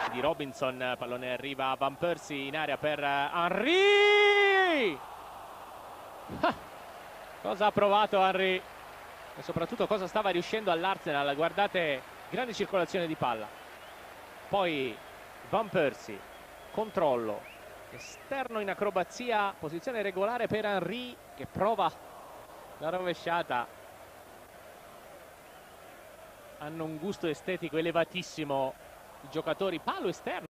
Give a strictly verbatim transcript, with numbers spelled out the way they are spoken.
di Robinson, pallone arriva a Van Persie in area per Henry. Ah, cosa ha provato Henry e soprattutto cosa stava riuscendo all'Arsenal. Guardate, grande circolazione di palla, poi Van Persie, controllo esterno in acrobazia, posizione regolare per Henry che prova la rovesciata. Hanno un gusto estetico elevatissimo i giocatori, palo esterno.